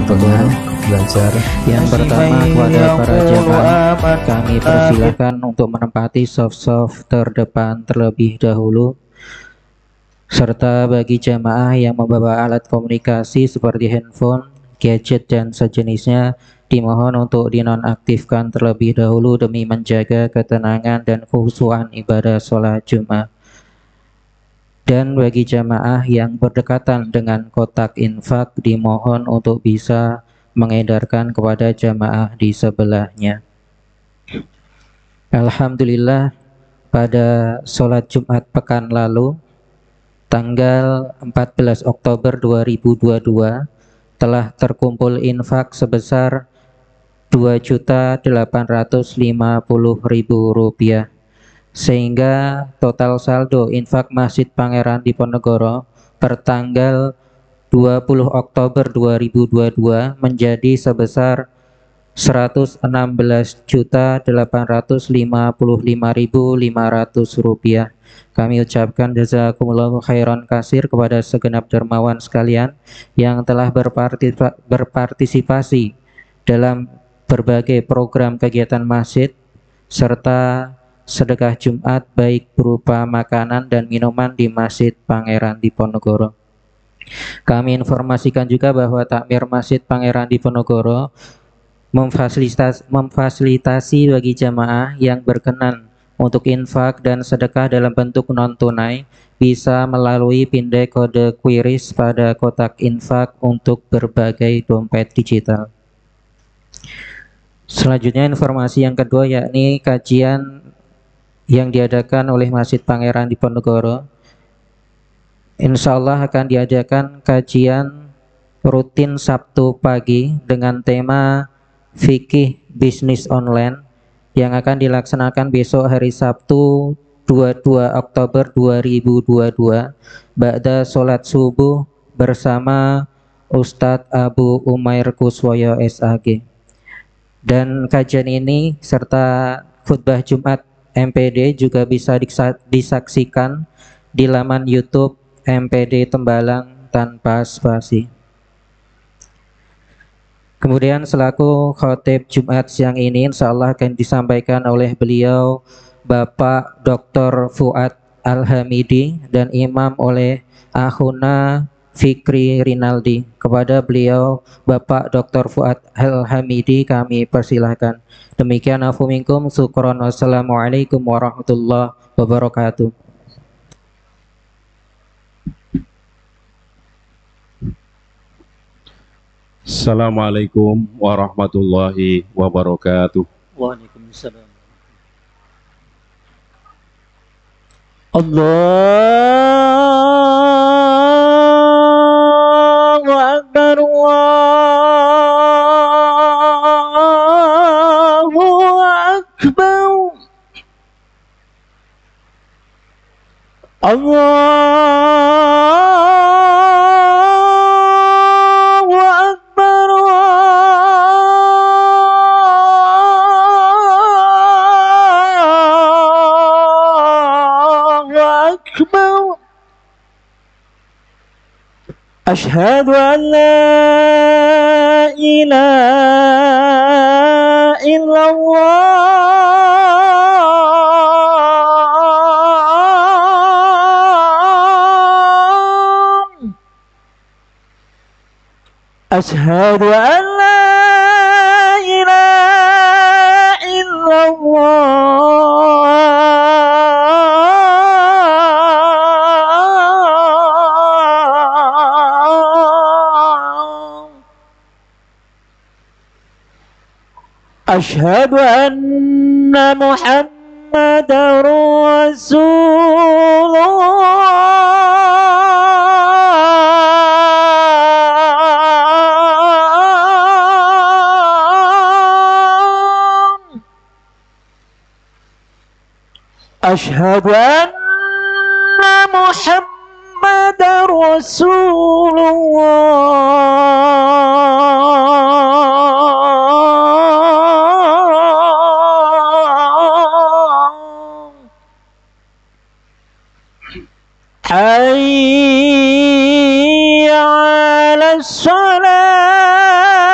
waktunya belajar. Yang pertama kepada para jamaah kami persilakan untuk menempati saf-saf terdepan terlebih dahulu. Serta bagi jamaah yang membawa alat komunikasi seperti handphone, gadget dan sejenisnya, dimohon untuk dinonaktifkan terlebih dahulu demi menjaga ketenangan dan kekhusyuan ibadah sholat Jumat. Dan bagi jamaah yang berdekatan dengan kotak infak, dimohon untuk bisa mengedarkan kepada jamaah di sebelahnya. Alhamdulillah, pada sholat Jumat pekan lalu, tanggal 14 Oktober 2022, telah terkumpul infak sebesar Rp2.850.000, sehingga total saldo infak Masjid Pangeran Diponegoro per tanggal 20 Oktober 2022 menjadi sebesar Rp116.855.500. Kami ucapkan jazakumullahu khairan kasir kepada segenap dermawan sekalian yang telah berpartisipasi dalam berbagai program kegiatan masjid serta sedekah Jumat baik berupa makanan dan minuman di Masjid Pangeran Diponegoro. Kami informasikan juga bahwa takmir Masjid Pangeran Diponegoro memfasilitasi bagi jamaah yang berkenan untuk infak dan sedekah dalam bentuk non-tunai bisa melalui pindai kode QRIS pada kotak infak untuk berbagai dompet digital. Selanjutnya informasi yang kedua yakni kajian yang diadakan oleh Masjid Pangeran Diponegoro. Insya Allah akan diadakan kajian rutin Sabtu pagi dengan tema Fikih Bisnis Online yang akan dilaksanakan besok hari Sabtu 22 Oktober 2022 ba'da sholat subuh bersama Ustadz Abu Umair Kuswoyo SAG. Dan kajian ini serta khutbah Jumat MPD juga bisa disaksikan di laman YouTube MPD Tembalang tanpa spasi. Kemudian selaku khotib Jumat siang ini insya Allah akan disampaikan oleh beliau Bapak Dr. Fuad Al-Hamidi dan imam oleh Akhuna Fikri Rinaldi. Kepada beliau Bapak Dr. Fuad Al-Hamidi kami persilahkan. Demikian afu minkum, syukron, wassalamualaikum warahmatullahi wabarakatuh. Assalamualaikum warahmatullahi wabarakatuh. Waalaikumsalam. Allahu Akbar, Allahu Akbar, Allahu Akbar, Allahu Akbar. Asyhadu an la ilaha illallah. Asyhadu an la ilaha illallah. Asyhadu anna Muhammadar Rasulullah. Asyhadu anna Muhammadar Rasulullah. Hayya 'alas salat.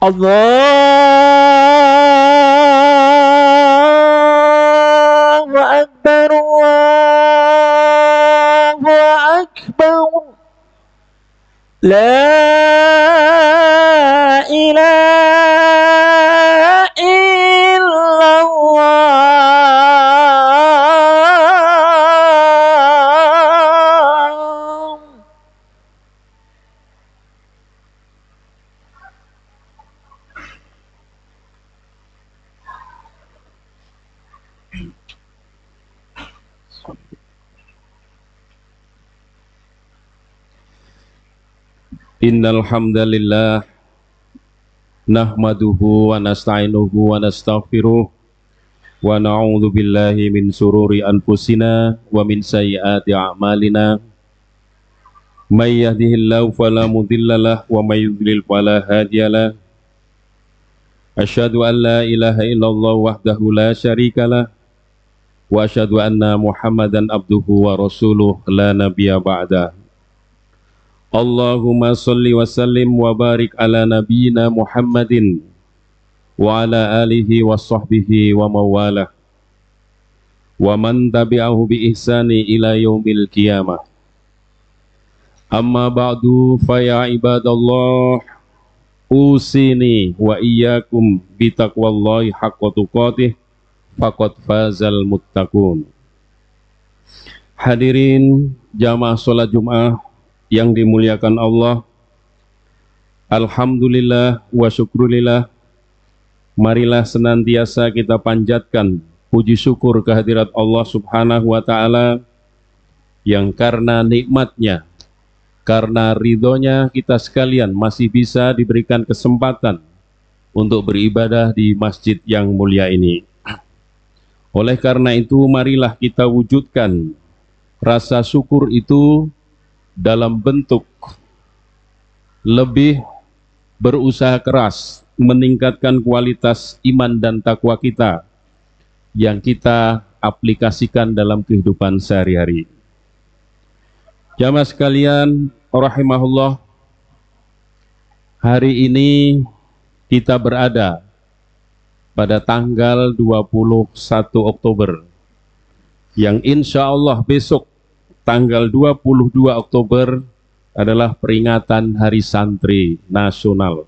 Allahu Akbar, Allahu Akbar. La ilaha illallah. Innal hamdalillah nahmaduhu wa nasta'inuhu wa nastaghfiruh wa na'udzu billahi min sururi anfusina wa min sayyiati a'malina. May yahdihillahu fala mudhillalah wa may yudlil fala hadiyalah. Asyhadu an la ilaha illallah wahdahu la syarikalah wa asyhadu anna Muhammadan abduhu wa rasuluh la nabiyya ba'dah. Allahumma salli wa sallim wa barik ala nabiyyina Muhammadin wa ala alihi wa sahbihi wa mawalah wa man tabi'ahu bi ihsani ila yaumil qiyamah. Amma ba'du, fa ya ibadallah, usini wa iyyakum bi taqwallahi haqqa tuqatih faqad fazal muttaqun. Hadirin jamaah salat Jumat yang dimuliakan Allah, alhamdulillah wa syukrulillah, marilah senantiasa kita panjatkan puji syukur kehadirat Allah subhanahu wa ta'ala, yang karena nikmatnya, karena ridhonya kita sekalian masih bisa diberikan kesempatan untuk beribadah di masjid yang mulia ini. Oleh karena itu, marilah kita wujudkan rasa syukur itu dalam bentuk lebih berusaha keras meningkatkan kualitas iman dan takwa kita yang kita aplikasikan dalam kehidupan sehari-hari. Jamaah sekalian rahimahullah, hari ini kita berada pada tanggal 21 Oktober yang insya Allah besok tanggal 22 Oktober adalah peringatan Hari Santri Nasional.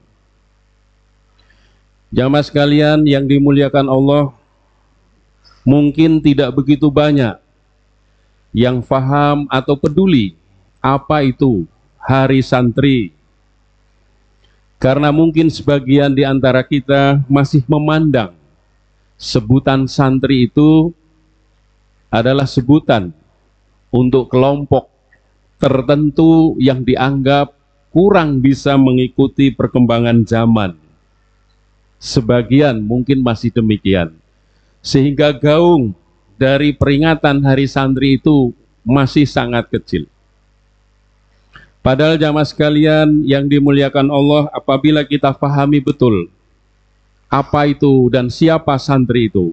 Jamaah sekalian yang dimuliakan Allah, mungkin tidak begitu banyak yang faham atau peduli apa itu Hari Santri. Karena mungkin sebagian di antara kita masih memandang sebutan santri itu adalah sebutan untuk kelompok tertentu yang dianggap kurang bisa mengikuti perkembangan zaman. Sebagian mungkin masih demikian, sehingga gaung dari peringatan Hari Santri itu masih sangat kecil. Padahal jamaah sekalian yang dimuliakan Allah, apabila kita pahami betul apa itu dan siapa santri itu,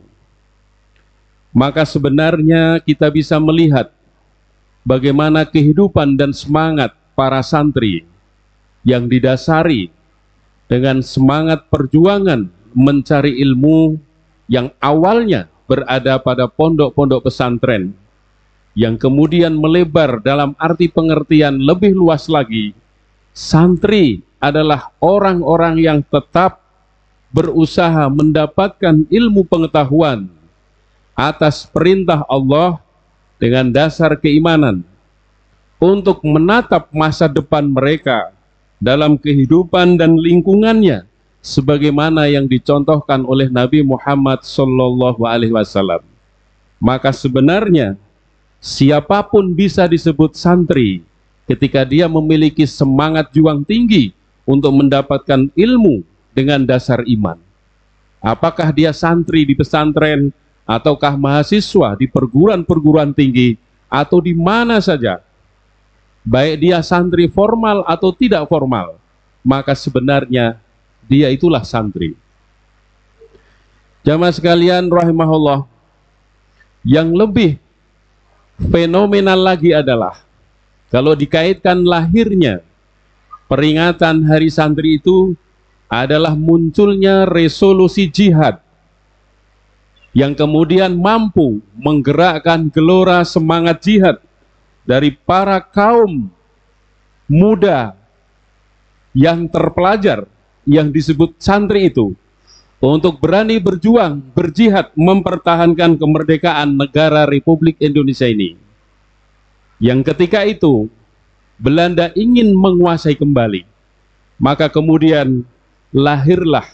maka sebenarnya kita bisa melihat bagaimana kehidupan dan semangat para santri yang didasari dengan semangat perjuangan mencari ilmu yang awalnya berada pada pondok-pondok pesantren, yang kemudian melebar dalam arti pengertian lebih luas lagi. Santri adalah orang-orang yang tetap berusaha mendapatkan ilmu pengetahuan atas perintah Allah dengan dasar keimanan untuk menatap masa depan mereka dalam kehidupan dan lingkungannya sebagaimana yang dicontohkan oleh Nabi Muhammad SAW. Maka sebenarnya siapapun bisa disebut santri ketika dia memiliki semangat juang tinggi untuk mendapatkan ilmu dengan dasar iman. Apakah dia santri di pesantren ataukah mahasiswa di perguruan-perguruan tinggi atau di mana saja, baik dia santri formal atau tidak formal, maka sebenarnya dia itulah santri. Jamaah sekalian rahimahullah, yang lebih fenomenal lagi adalah kalau dikaitkan lahirnya peringatan Hari Santri itu adalah munculnya resolusi jihad yang kemudian mampu menggerakkan gelora semangat jihad dari para kaum muda yang terpelajar, yang disebut santri itu, untuk berani berjuang, berjihad, mempertahankan kemerdekaan negara Republik Indonesia ini. Yang ketika itu Belanda ingin menguasai kembali, maka kemudian lahirlah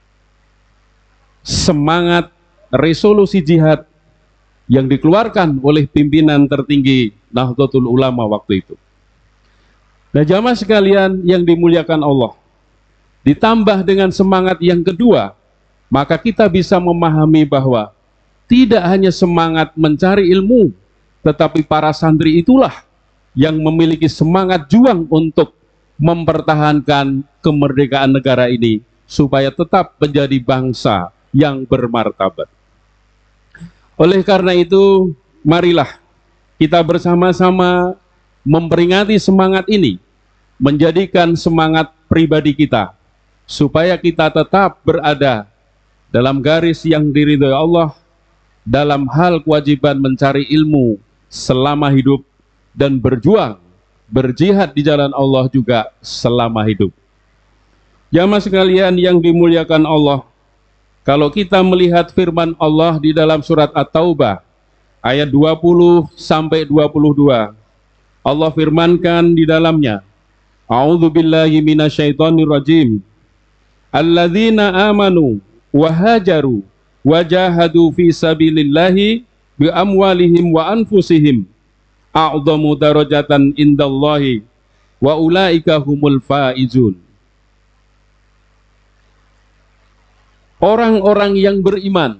semangat resolusi jihad yang dikeluarkan oleh pimpinan tertinggi Nahdlatul Ulama waktu itu. Nah, jamaah sekalian yang dimuliakan Allah, ditambah dengan semangat yang kedua, maka kita bisa memahami bahwa tidak hanya semangat mencari ilmu, tetapi para santri itulah yang memiliki semangat juang untuk mempertahankan kemerdekaan negara ini supaya tetap menjadi bangsa yang bermartabat. Oleh karena itu, marilah kita bersama-sama memperingati semangat ini, menjadikan semangat pribadi kita, supaya kita tetap berada dalam garis yang diridhoi Allah, dalam hal kewajiban mencari ilmu selama hidup, dan berjuang, berjihad di jalan Allah juga selama hidup. Jamaah sekalian yang dimuliakan Allah, kalau kita melihat firman Allah di dalam surat At-Taubah ayat 20 sampai 22, Allah firmankan di dalamnya, A'udzubillahi minasyaitonirrajim. Alladzina amanu wa hajaru wa jahadu fi sabilillahi bi amwalihim wa anfusihim a'dhamu darajatan indallahi wa ulaika humul faizun. Orang-orang yang beriman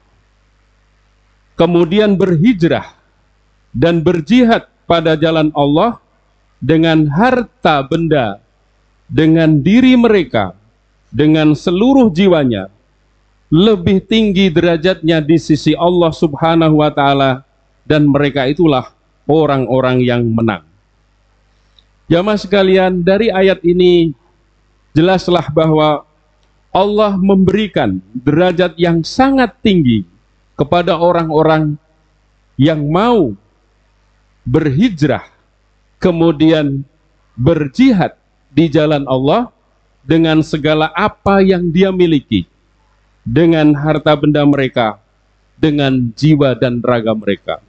kemudian berhijrah dan berjihad pada jalan Allah dengan harta benda, dengan diri mereka, dengan seluruh jiwanya, lebih tinggi derajatnya di sisi Allah Subhanahu wa Ta'ala, dan mereka itulah orang-orang yang menang. Jamaah sekalian, dari ayat ini jelaslah bahwa Allah memberikan derajat yang sangat tinggi kepada orang-orang yang mau berhijrah, kemudian berjihad di jalan Allah dengan segala apa yang dia miliki, dengan harta benda mereka, dengan jiwa dan raga mereka.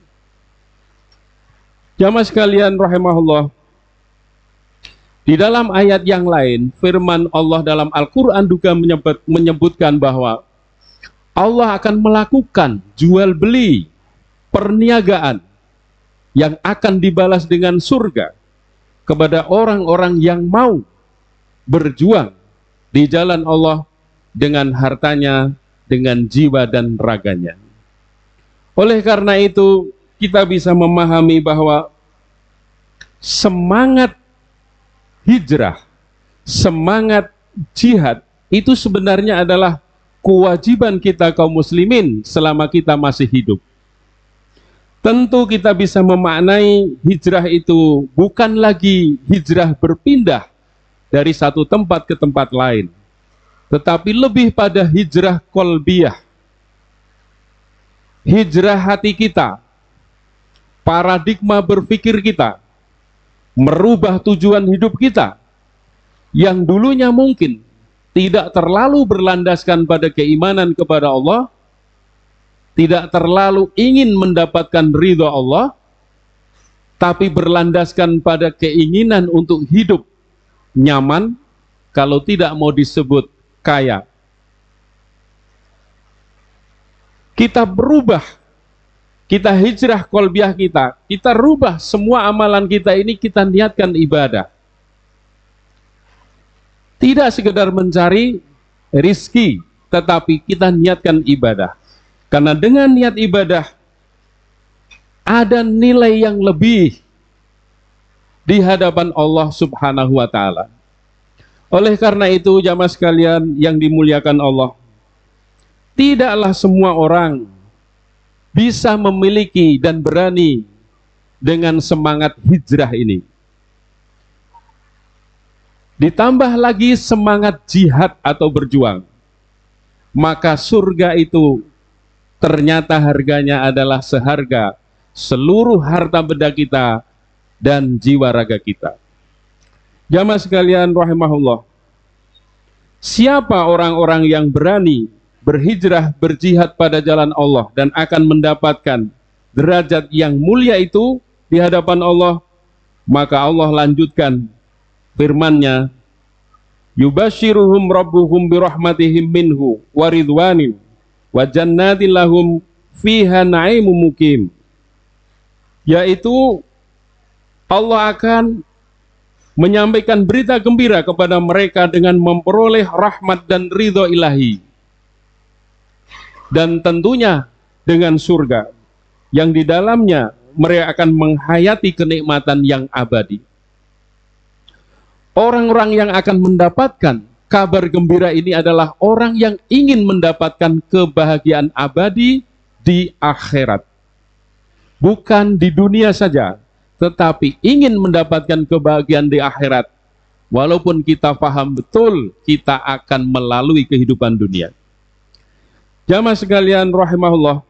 Jamaah sekalian rahimahullah, di dalam ayat yang lain, firman Allah dalam Al-Quran juga menyebutkan bahwa Allah akan melakukan jual beli, perniagaan yang akan dibalas dengan surga kepada orang-orang yang mau berjuang di jalan Allah dengan hartanya, dengan jiwa dan raganya. Oleh karena itu, kita bisa memahami bahwa semangat hijrah, semangat jihad itu sebenarnya adalah kewajiban kita kaum muslimin selama kita masih hidup. Tentu kita bisa memaknai hijrah itu bukan lagi hijrah berpindah dari satu tempat ke tempat lain, tetapi lebih pada hijrah qalbiyah, hijrah hati kita, paradigma berpikir kita, merubah tujuan hidup kita yang dulunya mungkin tidak terlalu berlandaskan pada keimanan kepada Allah, tidak terlalu ingin mendapatkan ridha Allah, tapi berlandaskan pada keinginan untuk hidup nyaman, kalau tidak mau disebut kaya. Kita berubah, kita hijrah qalbiyah kita rubah semua amalan kita ini, kita niatkan ibadah. Tidak sekedar mencari rizki, tetapi kita niatkan ibadah. Karena dengan niat ibadah, ada nilai yang lebih di hadapan Allah Subhanahu wa Ta'ala. Oleh karena itu, jamaah sekalian yang dimuliakan Allah, tidaklah semua orang bisa memiliki dan berani dengan semangat hijrah ini. ditambah lagi semangat jihad atau berjuang, maka surga itu ternyata harganya adalah seharga seluruh harta benda kita dan jiwa raga kita. Jamaah sekalian rahimahullah, siapa orang-orang yang berani berhijrah, berjihad pada jalan Allah dan akan mendapatkan derajat yang mulia itu di hadapan Allah, maka Allah lanjutkan firman-Nya, yubashiruhum rabbuhum birahmatihim minhu wa ridwanin wa jannatin lahum fiha na'imun mukim, yaitu Allah akan menyampaikan berita gembira kepada mereka dengan memperoleh rahmat dan ridho ilahi, dan tentunya dengan surga yang di dalamnya mereka akan menghayati kenikmatan yang abadi. Orang-orang yang akan mendapatkan kabar gembira ini adalah orang yang ingin mendapatkan kebahagiaan abadi di akhirat. Bukan di dunia saja, tetapi ingin mendapatkan kebahagiaan di akhirat. Walaupun kita paham betul kita akan melalui kehidupan dunia. Jamaah sekalian rahimahullah,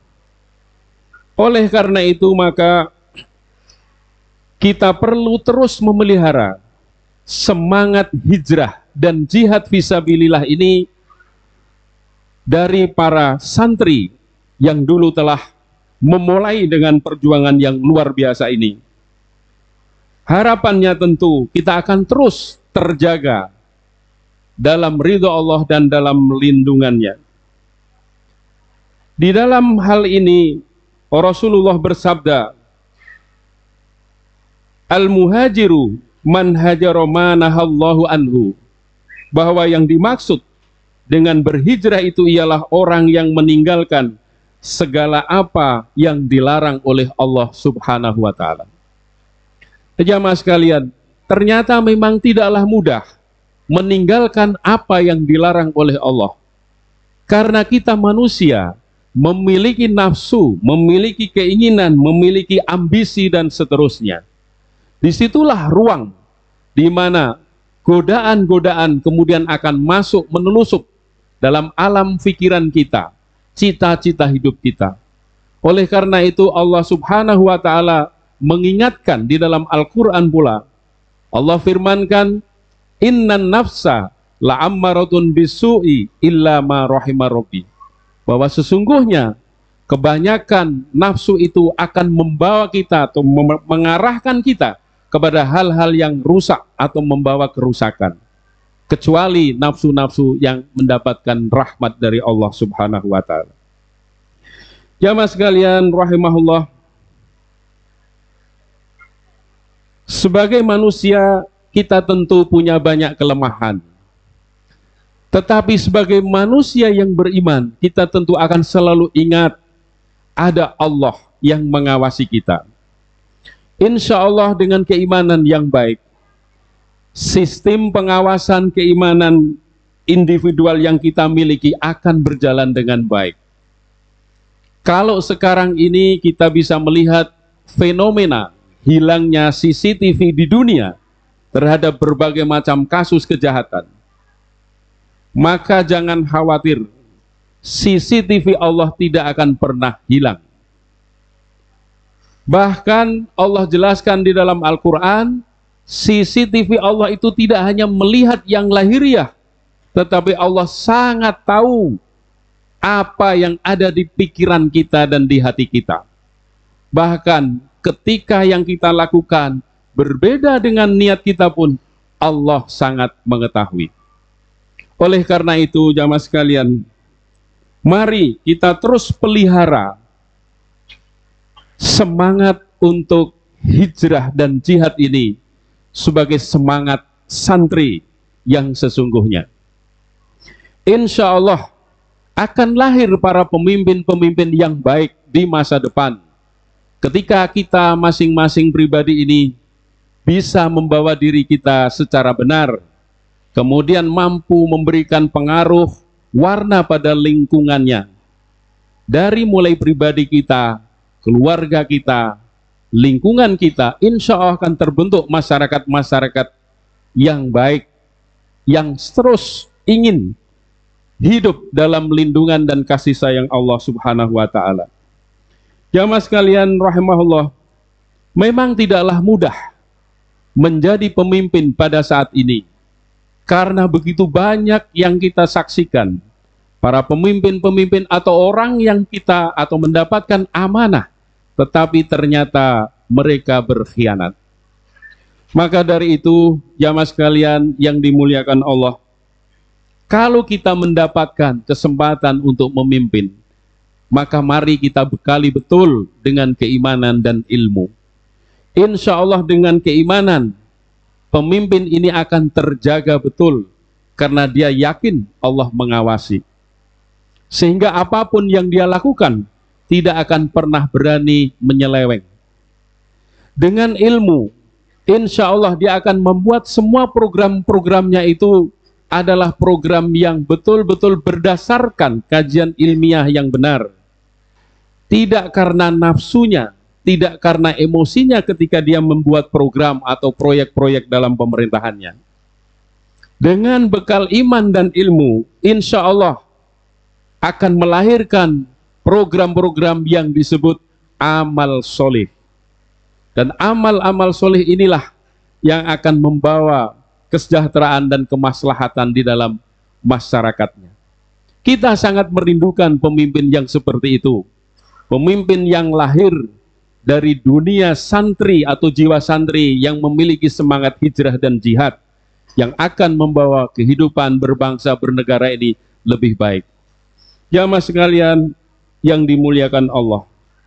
oleh karena itu maka kita perlu terus memelihara semangat hijrah dan jihad fisabilillah ini dari para santri yang dulu telah memulai dengan perjuangan yang luar biasa ini. Harapannya tentu kita akan terus terjaga dalam ridho Allah dan dalam lindungannya. Di dalam hal ini Rasulullah bersabda, al-muhajiru man hajara ma nahallahu anhu, bahwa yang dimaksud dengan berhijrah itu ialah orang yang meninggalkan segala apa yang dilarang oleh Allah Subhanahu wa Ta'ala. Jamaah sekalian, ternyata memang tidaklah mudah meninggalkan apa yang dilarang oleh Allah, karena kita manusia memiliki nafsu, memiliki keinginan, memiliki ambisi dan seterusnya. Disitulah ruang di mana godaan-godaan kemudian akan masuk menelusup dalam alam pikiran kita, cita-cita hidup kita. Oleh karena itu Allah Subhanahu wa Ta'ala mengingatkan di dalam Al-Quran pula. Allah firmankan, innan nafsa la'ammaratun bisu'i illa ma rahima rabbi, bahwa sesungguhnya kebanyakan nafsu itu akan membawa kita atau mengarahkan kita kepada hal-hal yang rusak atau membawa kerusakan, kecuali nafsu-nafsu yang mendapatkan rahmat dari Allah Subhanahu wa Ta'ala. Jamaah sekalian rahimahullah, sebagai manusia kita tentu punya banyak kelemahan, tetapi sebagai manusia yang beriman kita tentu akan selalu ingat ada Allah yang mengawasi kita. Insya Allah dengan keimanan yang baik, sistem pengawasan keimanan individual yang kita miliki akan berjalan dengan baik. Kalau sekarang ini kita bisa melihat fenomena hilangnya CCTV di dunia terhadap berbagai macam kasus kejahatan, maka jangan khawatir, CCTV Allah tidak akan pernah hilang. Bahkan Allah jelaskan di dalam Al-Quran, CCTV Allah itu tidak hanya melihat yang lahiriah, tetapi Allah sangat tahu apa yang ada di pikiran kita dan di hati kita. Bahkan ketika yang kita lakukan berbeda dengan niat kita pun, Allah sangat mengetahui. Oleh karena itu jamaah sekalian, mari kita terus pelihara semangat untuk hijrah dan jihad ini sebagai semangat santri yang sesungguhnya. Insya Allah akan lahir para pemimpin-pemimpin yang baik di masa depan, ketika kita masing-masing pribadi ini bisa membawa diri kita secara benar, kemudian mampu memberikan pengaruh warna pada lingkungannya. Dari mulai pribadi kita, keluarga kita, lingkungan kita, insya Allah akan terbentuk masyarakat-masyarakat yang baik, yang terus ingin hidup dalam lindungan dan kasih sayang Allah Subhanahu wa Ta'ala. Jamaah sekalian rahimahullah, memang tidaklah mudah menjadi pemimpin pada saat ini, karena begitu banyak yang kita saksikan, para pemimpin-pemimpin atau orang yang kita atau mendapatkan amanah, tetapi ternyata mereka berkhianat. Maka dari itu, jamaah sekalian yang dimuliakan Allah, kalau kita mendapatkan kesempatan untuk memimpin, maka mari kita bekali betul dengan keimanan dan ilmu. Insya Allah dengan keimanan, pemimpin ini akan terjaga betul, karena dia yakin Allah mengawasi. Sehingga apapun yang dia lakukan, tidak akan pernah berani menyeleweng. Dengan ilmu, insya Allah dia akan membuat semua program-programnya itu adalah program yang betul-betul berdasarkan kajian ilmiah yang benar. Tidak karena nafsunya, tidak karena emosinya ketika dia membuat program atau proyek-proyek dalam pemerintahannya. Dengan bekal iman dan ilmu, insya Allah akan melahirkan program-program yang disebut amal soleh. Dan amal-amal soleh inilah yang akan membawa kesejahteraan dan kemaslahatan di dalam masyarakatnya. Kita sangat merindukan pemimpin yang seperti itu. Pemimpin yang lahir dari dunia santri atau jiwa santri yang memiliki semangat hijrah dan jihad, yang akan membawa kehidupan berbangsa bernegara ini lebih baik. Jamaah sekalian yang dimuliakan Allah,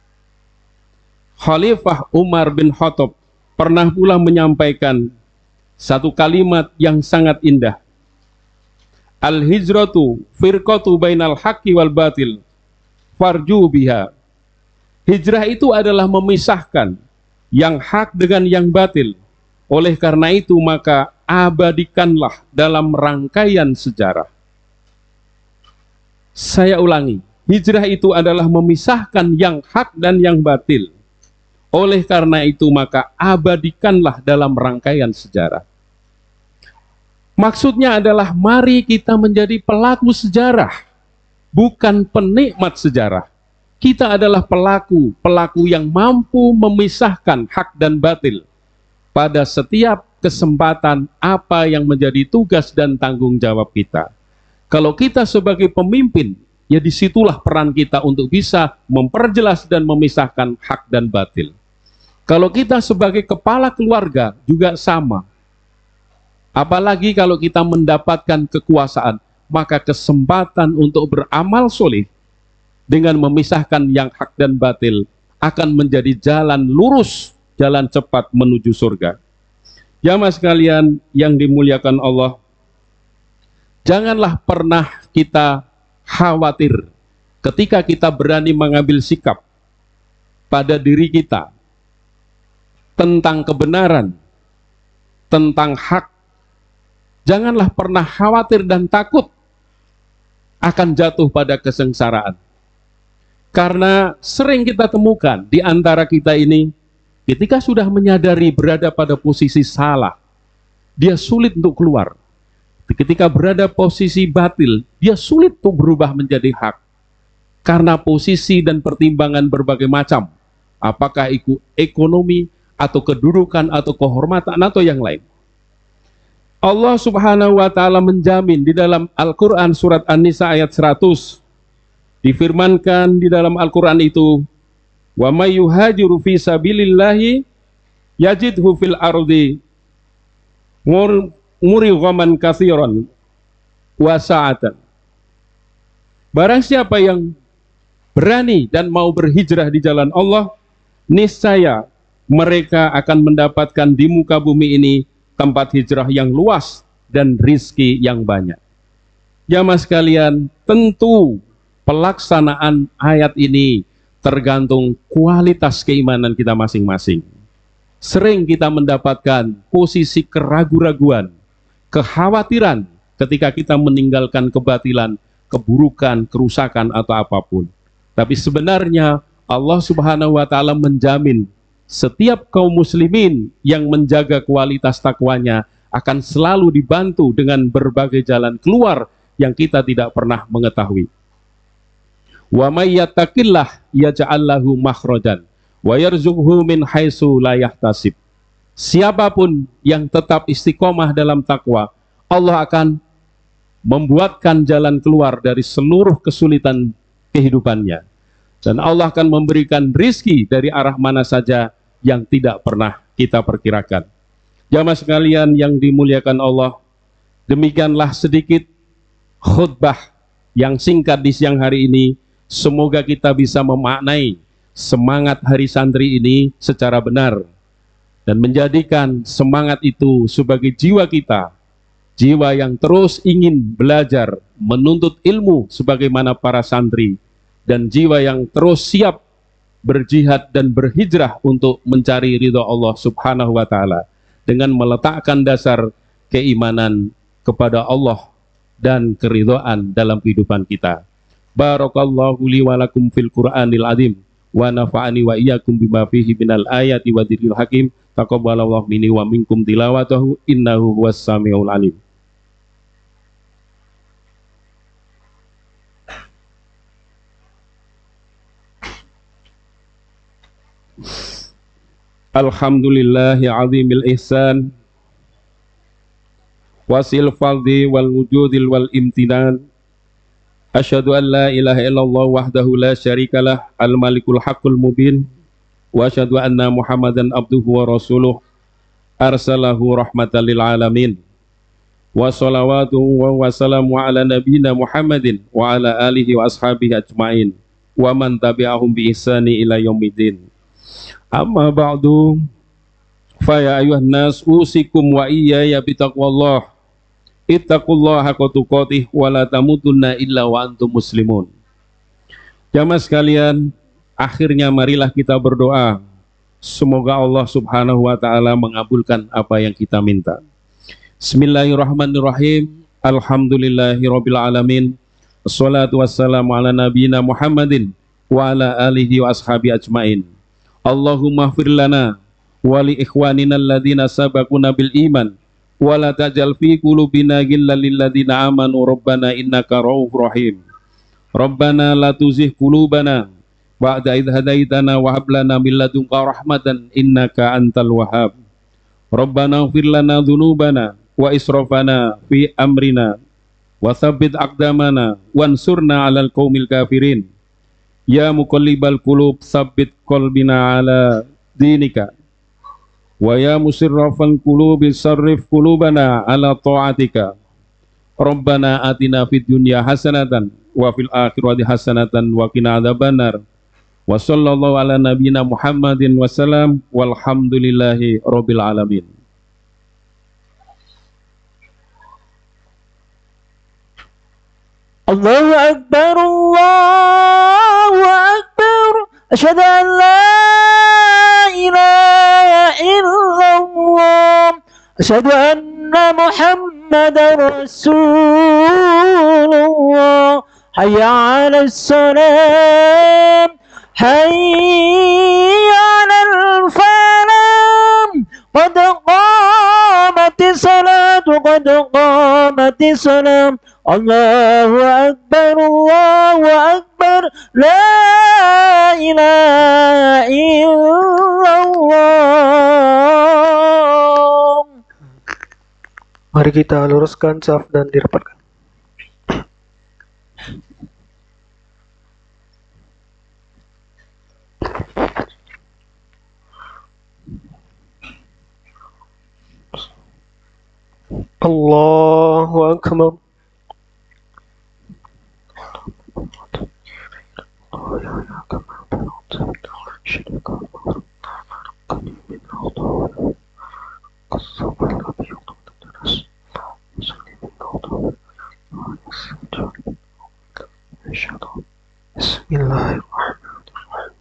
Khalifah Umar bin Khattab pernah pula menyampaikan satu kalimat yang sangat indah. Al-hijratu firqatu bainal haqqi wal batil farju biha. Hijrah itu adalah memisahkan yang hak dengan yang batil. Oleh karena itu maka abadikanlah dalam rangkaian sejarah. Saya ulangi, hijrah itu adalah memisahkan yang hak dan yang batil. Oleh karena itu maka abadikanlah dalam rangkaian sejarah. Maksudnya adalah mari kita menjadi pelaku sejarah, bukan penikmat sejarah. Kita adalah pelaku yang mampu memisahkan hak dan batil pada setiap kesempatan apa yang menjadi tugas dan tanggung jawab kita. Kalau kita sebagai pemimpin, ya disitulah peran kita untuk bisa memperjelas dan memisahkan hak dan batil. Kalau kita sebagai kepala keluarga juga sama. Apalagi kalau kita mendapatkan kekuasaan, maka kesempatan untuk beramal soleh dengan memisahkan yang hak dan batil akan menjadi jalan lurus, jalan cepat menuju surga. Jamaah sekalian yang dimuliakan Allah, janganlah pernah kita khawatir ketika kita berani mengambil sikap pada diri kita tentang kebenaran, tentang hak. Janganlah pernah khawatir dan takut akan jatuh pada kesengsaraan. Karena sering kita temukan di antara kita ini, ketika sudah menyadari berada pada posisi salah, dia sulit untuk keluar. Ketika berada posisi batil, dia sulit untuk berubah menjadi hak. Karena posisi dan pertimbangan berbagai macam, apakah itu ekonomi, atau kedudukan, atau kehormatan, atau yang lain. Allah Subhanahu wa Ta'ala menjamin di dalam Al-Quran surat An-Nisa ayat 100. Difirmankan di dalam Al-Quran itu, wa may yuhajiru fi sabilillahi yajidhu fil ardi murighaman katsiran wa sa'atan. Barang siapa yang berani dan mau berhijrah di jalan Allah, niscaya mereka akan mendapatkan di muka bumi ini tempat hijrah yang luas dan rizki yang banyak. Jamaah sekalian, tentu pelaksanaan ayat ini tergantung kualitas keimanan kita masing-masing. Sering kita mendapatkan posisi keraguan-raguan, kekhawatiran ketika kita meninggalkan kebatilan, keburukan, kerusakan atau apapun. Tapi sebenarnya Allah Subhanahu wa Ta'ala menjamin setiap kaum muslimin yang menjaga kualitas takwanya akan selalu dibantu dengan berbagai jalan keluar yang kita tidak pernah mengetahui. Wa may yattaqillah yaj'al lahu makhrajan wa yarzuqhu min haitsu la yahtasib. Siapapun yang tetap istiqomah dalam takwa, Allah akan membuatkan jalan keluar dari seluruh kesulitan kehidupannya. Dan Allah akan memberikan rizki dari arah mana saja yang tidak pernah kita perkirakan. Jamaah sekalian yang dimuliakan Allah, demikianlah sedikit khutbah yang singkat di siang hari ini. Semoga kita bisa memaknai semangat Hari Santri ini secara benar dan menjadikan semangat itu sebagai jiwa kita, jiwa yang terus ingin belajar, menuntut ilmu sebagaimana para santri, dan jiwa yang terus siap berjihad dan berhijrah untuk mencari ridha Allah Subhanahu wa Ta'ala, dengan meletakkan dasar keimanan kepada Allah dan keridhaan dalam kehidupan kita. Barakallahu li wa lakum fil Qur'anil azim wa nafa'ani wa iyyakum bima fihi minal ayati wa dzikril hakim. Taqabbalallahu minni wa minkum tilawatahu innahu huwas samiul alim. Alhamdulillahi azimil ihsan wasil fadhi wal wujudil wal imtinan. Asyhadu an la ilaha illallah wahdahu la syarikalah al malikul haqqul mubin. Wa asyhadu anna Muhammadan abduhu wa rasuluh arsalahu rahmatan lil alamin. Wa salawatu wa salamu ala nabiyina Muhammadin wa ala alihi wa ashabihi ajmain wa man tabi'ahum bi ihsani ila yaumiddin. Amma ba'du, fa ya ayuhan nas usikum wa iyaya bitaqwallah. Ittaqullaha haqqa tuqatih wa la tamutunna illa wa antum muslimun. Jamaah sekalian, akhirnya marilah kita berdoa. Semoga Allah Subhanahu wa Ta'ala mengabulkan apa yang kita minta. Bismillahirrahmanirrahim. Alhamdulillahirabbil alamin. Wassalatu wassalamu ala nabiyyina Muhammadin wa ala alihi wa ashabi ajmain. Allahumma ighfir lana wa li ikhwanina alladhina sabaquna bil iman wa la tajal fi qulubina ghillan lil ladzina amanu rabbana innaka ra'ufur rahim. Rabbana la tuzigh qulubana ba'da idh hadaitana wa hab lana min ladunka rahmatan innaka antal wahhab. Rabbana ighfir lana dzunubana wa israfana fi amrina wa tsabbit aqdamana wansurna 'alal qaumil kafirin. Ya muqallibal qulub tsabbit qalbina 'ala dinika wa ya musirrafal qulubi sarrif qulubana 'ala ta'atika. Rabbana atina fid dunya hasanatan wa fil akhirati hasanatan wa qina adzabannar. Wa sallallahu ala nabiyyina Muhammadin wasallam walhamdulillahi rabbil alamin. Allahu Akbar, Allahu Akbar. Asyhadu an la ilaha illallah. Asyhadu anna Muhammadar Rasulullah. Hayya 'alas salam. Hayya 'alal falah. Qad qamatis salatu, qad qamatis salam. Allahu Akbar, Allahu Akbar. La ilaha illallah. Mari kita luruskan saf dan dirapatkan. Allahu Akbar. Bismillahirrahmanirrahim.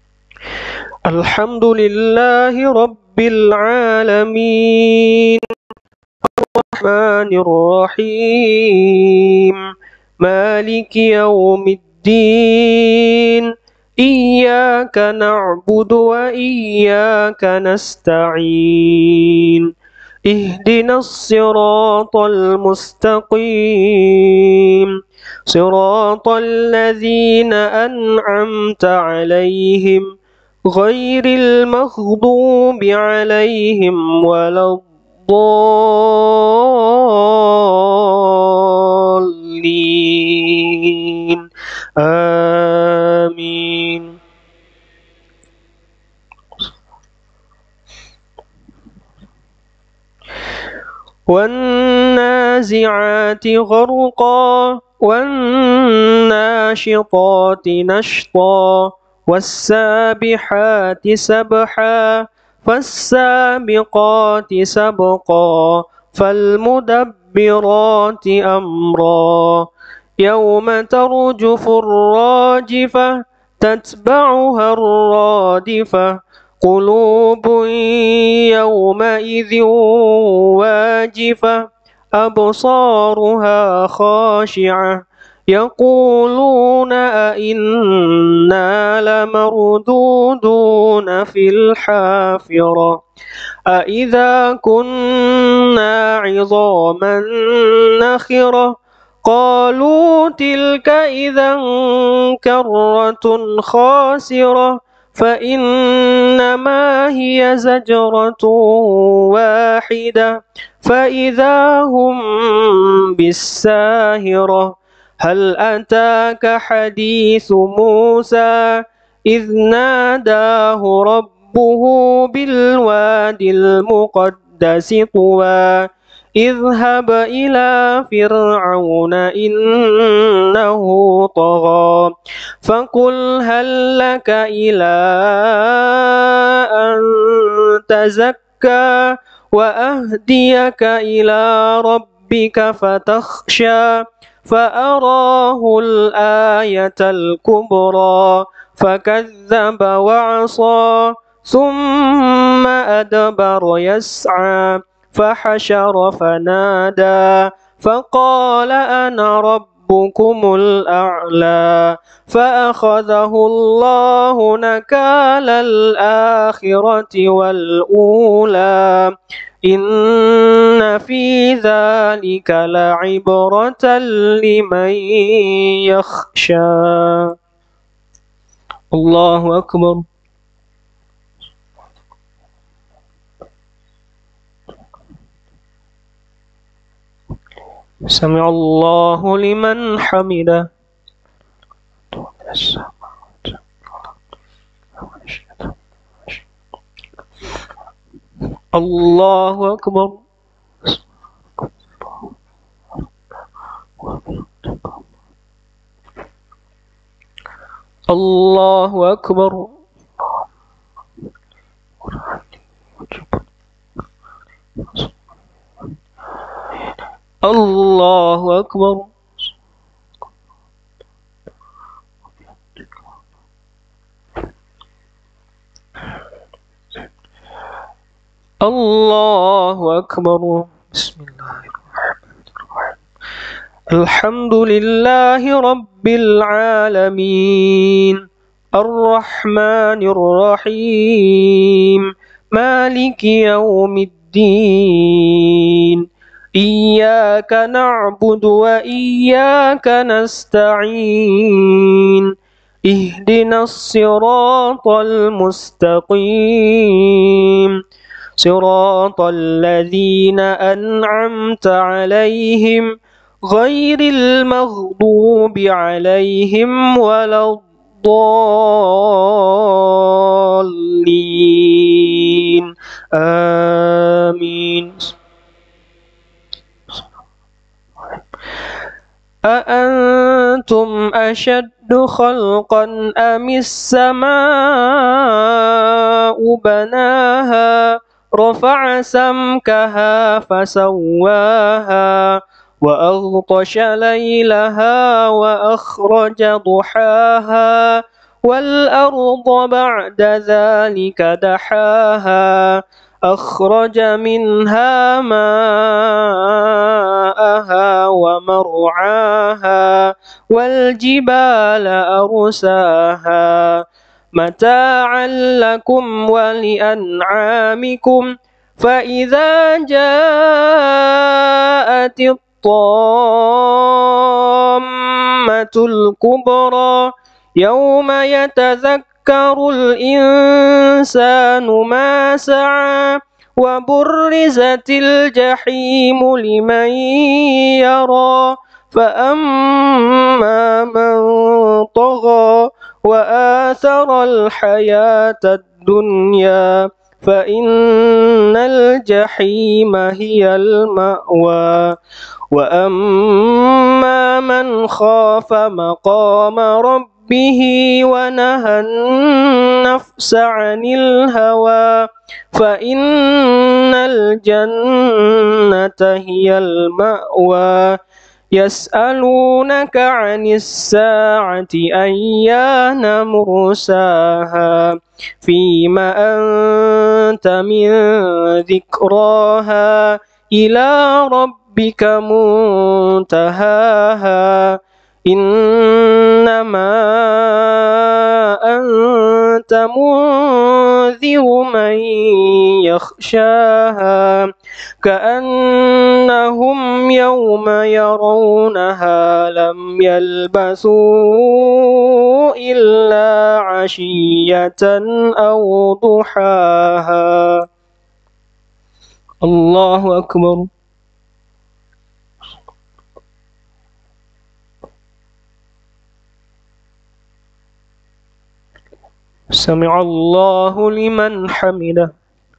Alhamdulillahi rabbil alamin. Ar-Rahmanir-Rahim. Maliki yaumiddin. Iyyaka na'budu wa iyyaka nasta'in. اهدنا الصراط المستقيم صراط الذين أنعمت عليهم غير المغضوب عليهم ولا الضالين آمين. والنازعات غرقا والناشطات نشطا والسابحات سبحا فالسابقات سبقا فالمدبرات أمرا يوم ترجف الراجفة تتبعها الرادفة قلوب يومئذ واجفة أبصارها خاشعة يقولون أئنا لمردودون في الحافرة أئذا كنا عظاما نخرة قالوا تلك إذا كرة خاسرة فإنما هي زجرة واحدة فإذا هم بالساهرة هل أتاك حديث موسى إذ ناداه ربه بالوادي المقدس طوى اذهب إلى فرعون إنه طغى فقل هل لك إلى أن تزكى وأهديك إلى ربك فتخشى فأراه الآية الكبرى فكذب وعصى ثم أدبر يسعى فحشر فنادى فقال أنا ربكم الأعلى فأخذه الله نكال الآخرة والأولى إن في ذلك لعبرة لمن يخشى. الله أكبر. سمع الله لمن حمده. الله أكبر. الله أكبر. الله أكبر. الله أكبر. بسم الله الرحمن الرحيم. الحمد لله رب العالمين الرحمن الرحيم مالك يوم الدين إياك نعبد وإياك نستعين اهدنا الصراط المستقيم صراط الذين أنعمت عليهم غير المغضوب عليهم ولا الضالين آمين. أأنتم أشد خلقا أم السماء بناها رفع سمكها فسواها وأغطش ليلها وأخرج ضحاها والأرض بعد ذلك دحاها أخرج منها ماءها ومرعاها والجبال أرساها متاعا لكم ولأنعامكم فإذا جاءت الطامة الكبرى يوم يتذكر الإنسان ما سعى وبرزت الجحيم لمن يرى فأما من طغى وآثر الحياة الدنيا فإن الجحيم هي المأوى وأما من خاف مقام ربه ونهى النفس عن الهوى فإن الجنة هي المأوى يسألونك عن الساعة أيان مرساها فيما أنت من ذكراها إلى ربك منتهاها إنما أنت منذر من يخشاها كأنهم يوم يرونها لم يلبثوا إلا عشية أو ضحاها. الله أكبر. سمع الله لمن حمده.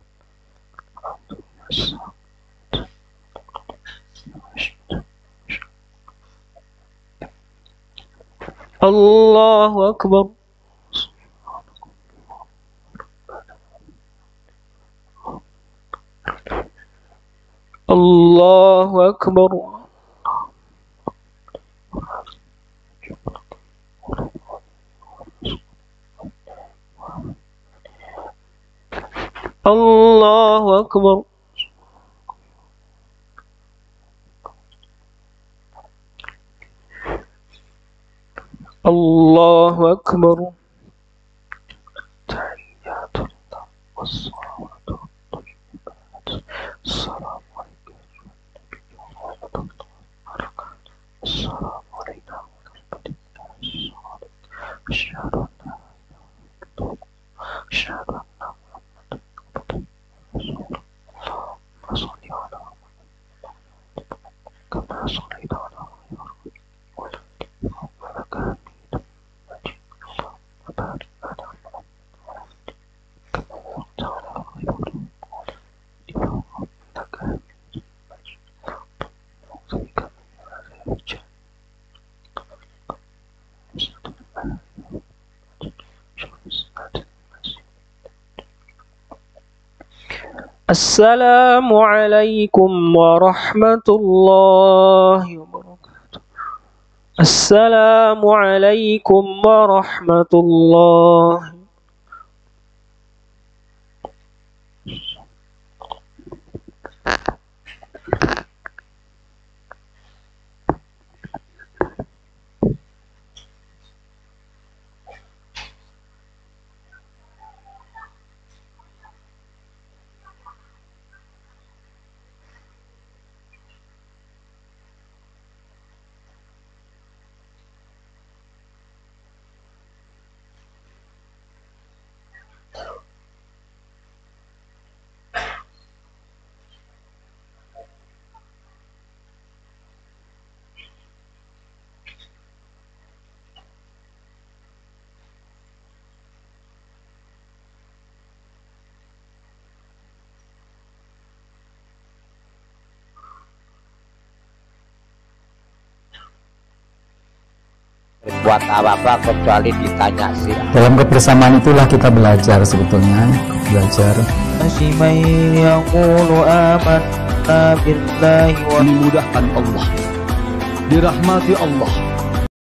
الله أكبر. الله أكبر. الله أكبر. الله أكبر. تحيات الله والصلوات والطيبات السلام عليك السلام علينا أشهد أن لا إله إلا الله أشهد أن محمدا صل على كما صليت على وبارك السلام عليكم ورحمة الله وبركاته. السلام عليكم ورحمة الله. Buat apa-apa kecuali ditanya sih. Dalam kebersamaan itulah kita belajar sebetulnya, dimudahkan Allah, dirahmati Allah,